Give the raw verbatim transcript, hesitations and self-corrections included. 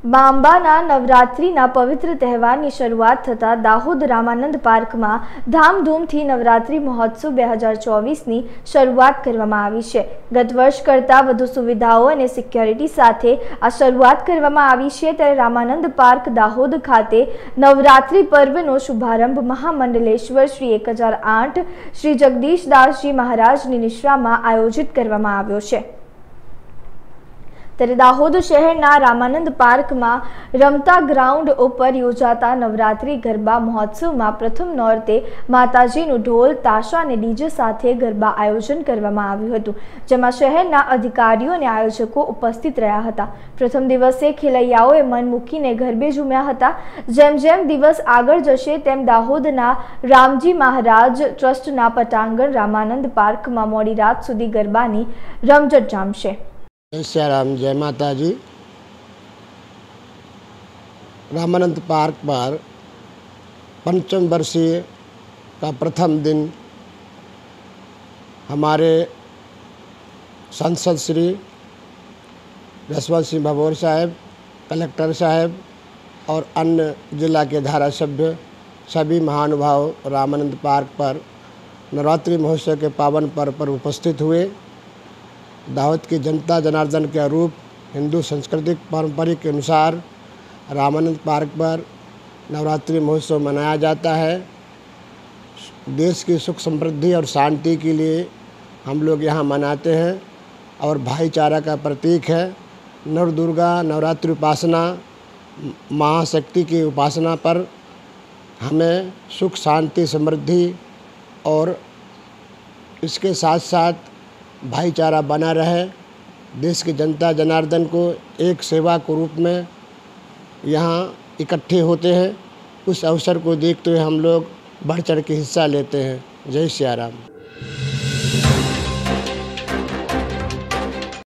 મા અંબાના નવરાત્રિના પવિત્ર તહેવારની શરૂઆત થતાં દાહોદ રામાનંદ પાર્કમાં ધામધૂમથી નવરાત્રિ મહોત્સવ બે હજાર ચોવીસની શરૂઆત કરવામાં આવી છે। ગત વર્ષ કરતાં વધુ સુવિધાઓ અને સિક્યોરિટી સાથે આ શરૂઆત કરવામાં આવી છે। ત્યારે રામાનંદ પાર્ક દાહોદ ખાતે નવરાત્રિ પર્વનો શુભારંભ મહામંડલેશ્વર શ્રી એક હજાર આઠ શ્રી જગદીશદાસજી મહારાજની નિશ્રામાં આયોજિત કરવામાં આવ્યો છે। ત્યારે દાહોદ શહેરના રામાનંદ પાર્કમાં રમતા ગ્રાઉન્ડ ઉપર યોજાતા નવરાત્રિ ગરબા મહોત્સવમાં પ્રથમ નોરતે માતાજીનું ઢોલ તાશા અને ડીજે સાથે ગરબા આયોજન કરવામાં આવ્યું હતું, જેમાં શહેરના અધિકારીઓ અને આયોજકો ઉપસ્થિત રહ્યા હતા। પ્રથમ દિવસે ખેલૈયાઓએ મન મૂકીને ગરબે ઝૂમ્યા હતા। જેમ જેમ દિવસ આગળ જશે તેમ દાહોદના રામજી મહારાજ ટ્રસ્ટના પટાંગણ રામાનંદ પાર્કમાં મોડી રાત સુધી ગરબાની રમઝટ જામશે। जय श्री राम, जय माता जी। रामानंद पार्क पर पंचम वर्षीय का प्रथम दिन हमारे सांसद श्री जसवंत सिंह भभोर साहब, कलेक्टर साहब और अन्य जिला के धारासभ्य सभी महानुभाव रामानंद पार्क पर नवरात्रि महोत्सव के पावन पर्व पर उपस्थित हुए। दाहोद की जनता जनार्दन के रूप हिंदू सांस्कृतिक पारंपरिक के अनुसार रामानंद पार्क पर नवरात्रि महोत्सव मनाया जाता है। देश की सुख समृद्धि और शांति के लिए हम लोग यहाँ मनाते हैं और भाईचारा का प्रतीक है। नव दुर्गा नवरात्रि उपासना महाशक्ति की उपासना पर हमें सुख शांति समृद्धि और इसके साथ साथ भाईचारा बना रहे, देश की जनता जनार्दन को एक सेवा के रूप में यहाँ इकट्ठे होते हैं। उस अवसर को देखते हुए हम लोग बढ़ चढ़ के हिस्सा लेते हैं। जय श्री राम।